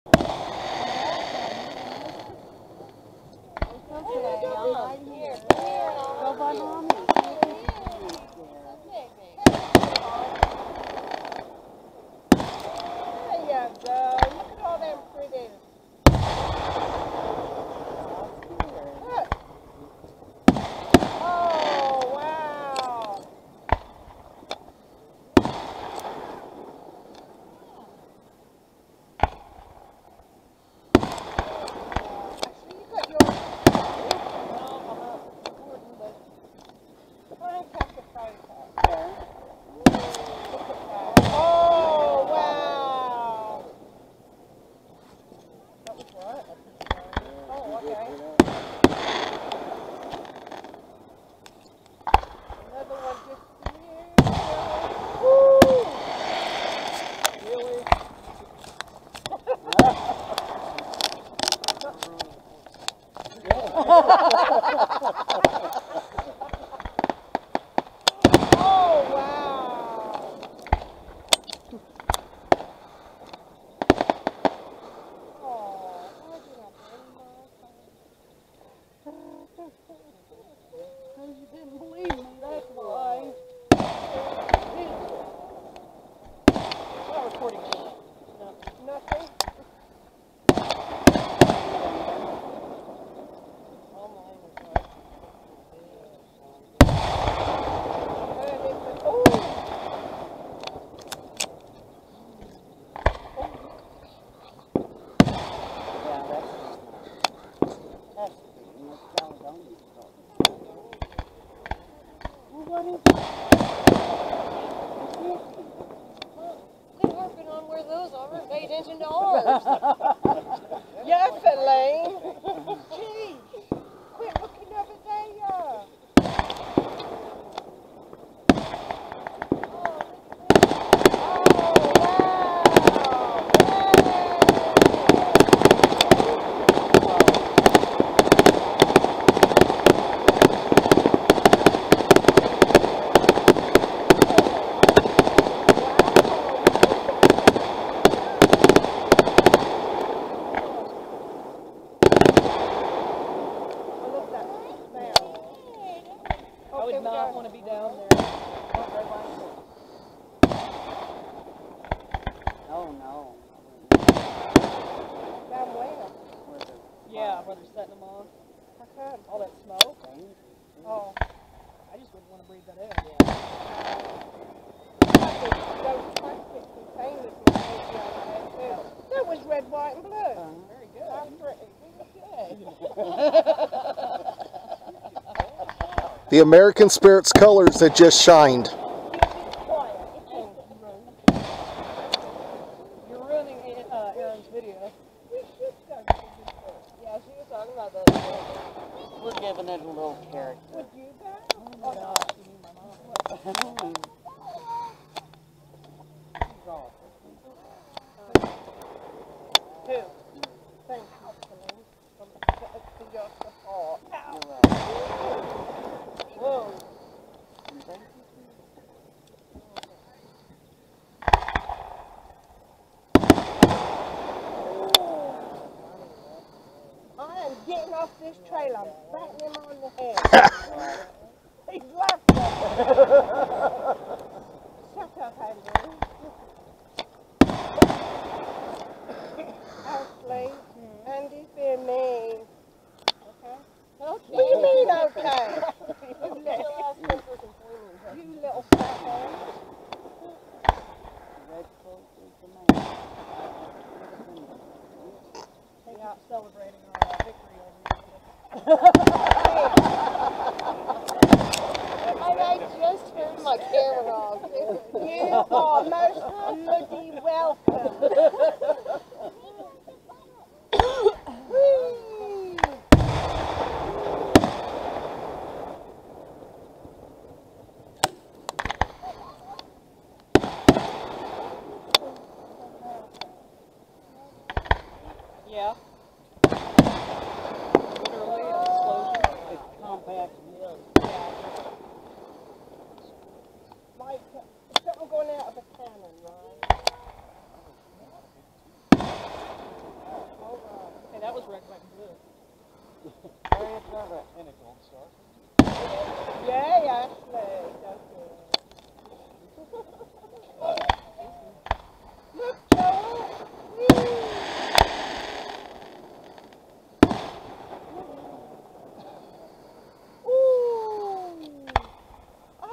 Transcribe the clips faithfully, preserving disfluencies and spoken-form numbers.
The American Spirit's colors that just shined. You're ruining uh, Erin's video. Yeah, she was talking about that. We're giving it a little character. Would you go? Oh, no. Who? Thank you. Whoa. I am getting off this trail. I'm batting him on the head. He's laughing at me. Shut up, Andrew. Ashley, Andy's being mean. Okay? Okay. What do you mean, okay? You little, you little fathead. Red coat is the man. They out celebrating our victory over and I just turned my camera off. You are most bloody welcome. Yeah. Literally an explosion. It's compact. Yeah. Like something going out of a cannon, right? was red, white, and blue. And a gold star. Yay, Ashley. That's good. Look, Joel. Whee! Ooh. Ah.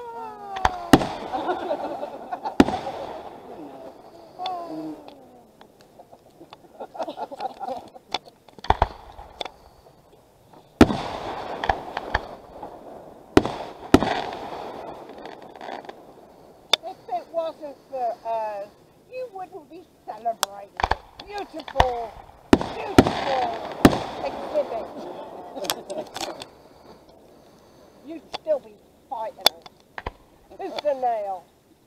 If it wasn't for us, you wouldn't be celebrating this beautiful, beautiful exhibit. You'd still be fighting us. Who's the nail?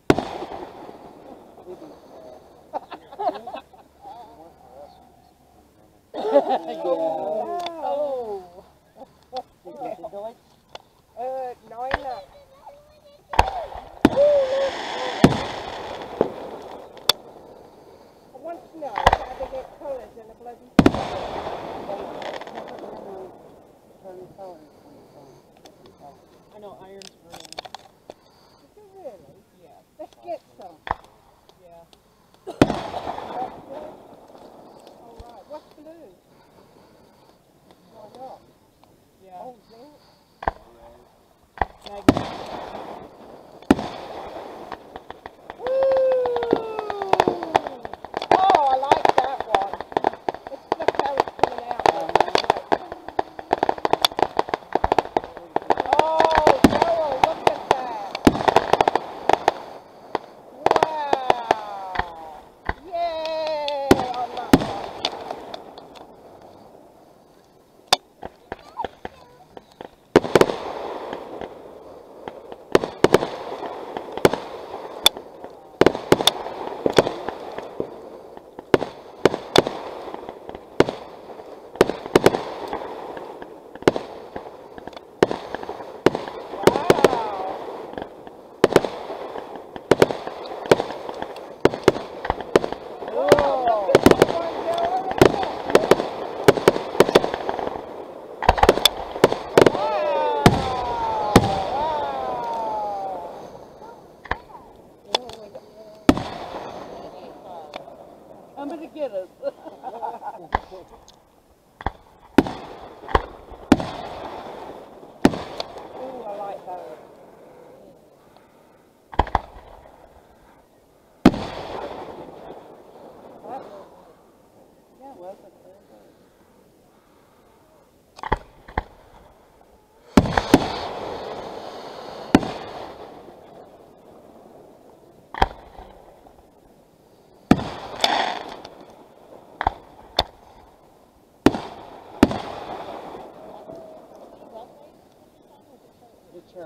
Oh. Uh, nine up. I want to know how they get colours in a bloody I know iron's green. Is it really? Yeah. Let's get some. Yeah. Alright, what's blue? Why not? Yeah. Oh, zinc. Magnet. Woo! Oh, I like that one. It's look how it's coming out. Oh, Joel, look at that. Wow. Yay on that one. Coming to get us. Ooh, I like those. What? Yeah, well, that's very good. It's her.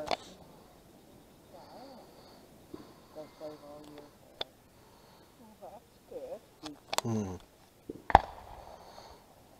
They'll save all year. Oh, that's good. Hmm.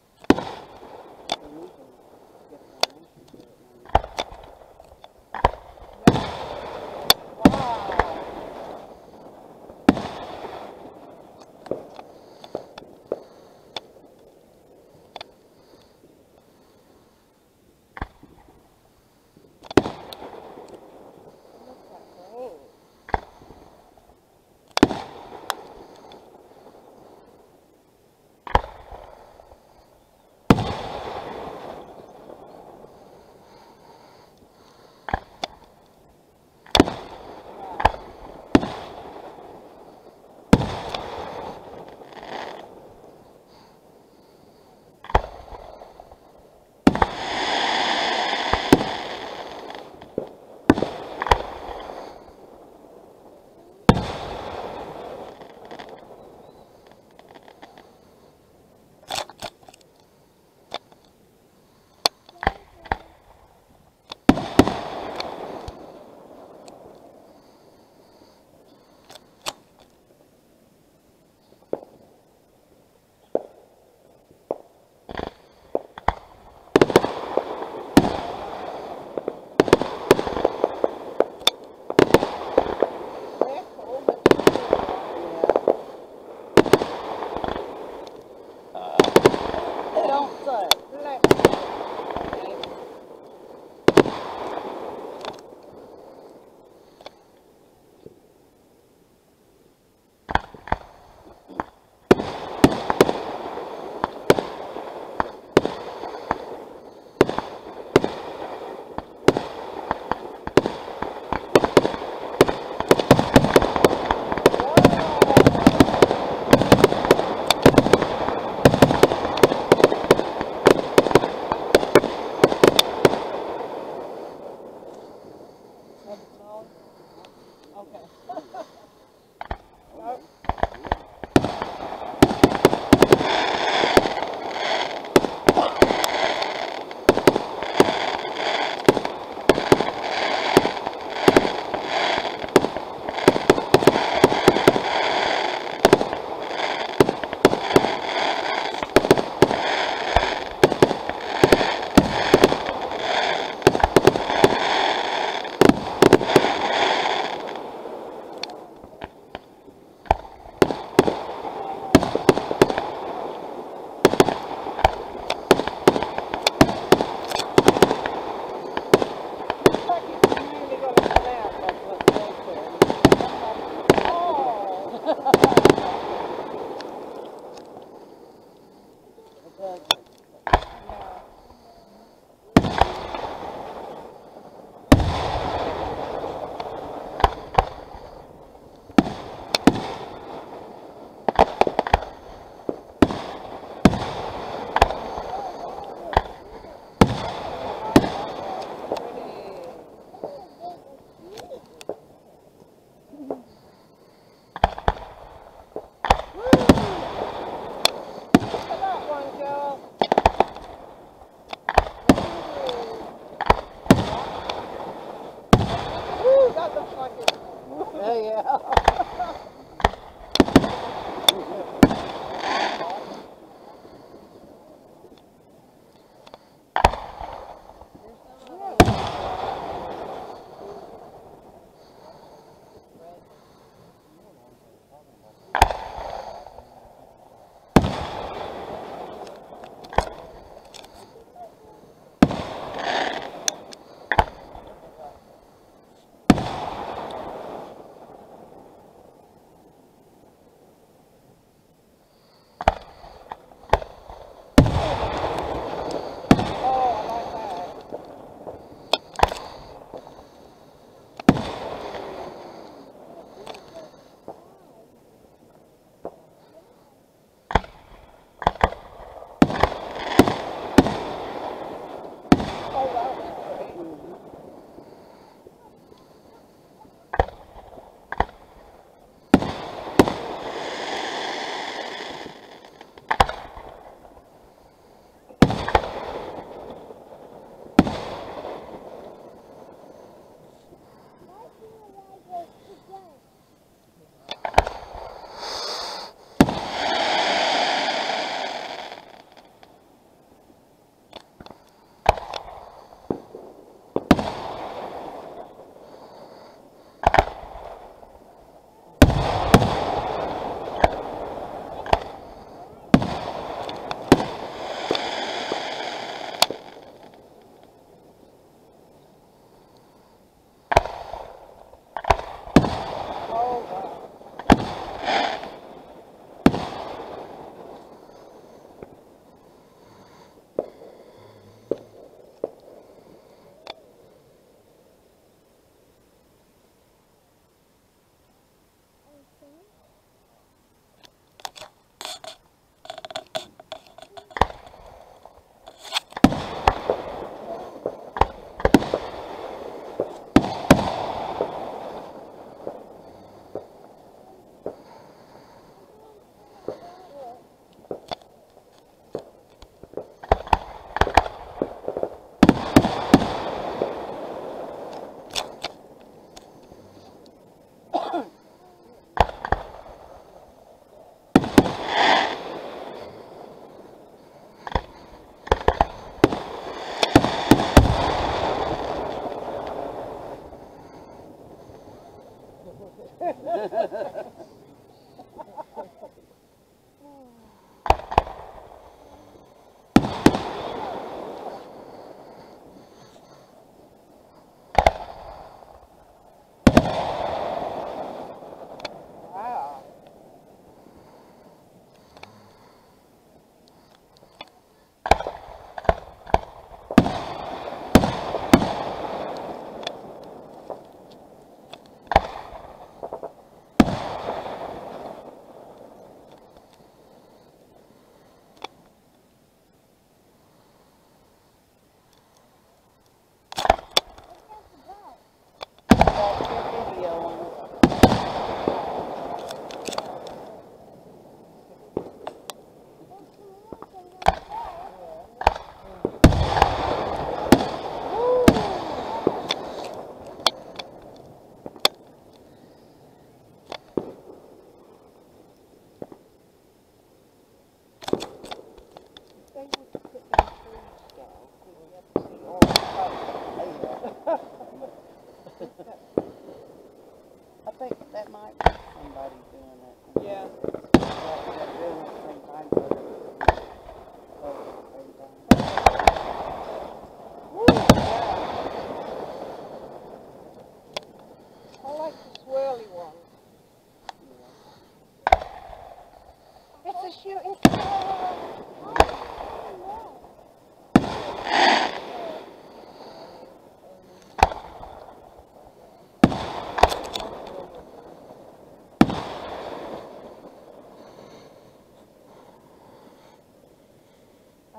Look at that one, girl.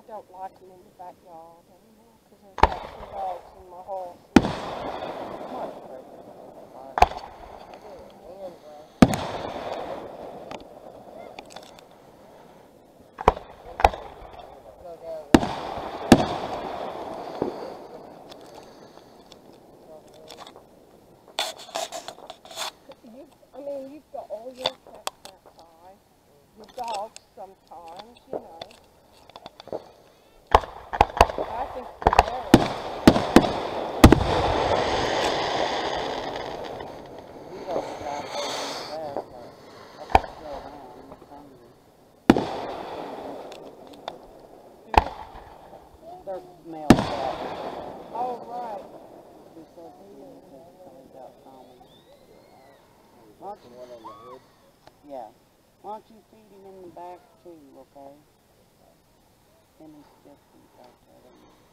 don't like them in the backyard anymore because there's like some dogs in my house. Much better. Go down you, I mean, you've got all your pets outside. Your dogs sometimes, you know. I think it's better. You don't stop over there, but I can slow down. He's hungry. They're male cats. Oh, right. He said he is he's got common. Why don't you, One on the hood. yeah. Why don't you feed him in the back too, okay? And he's just back there.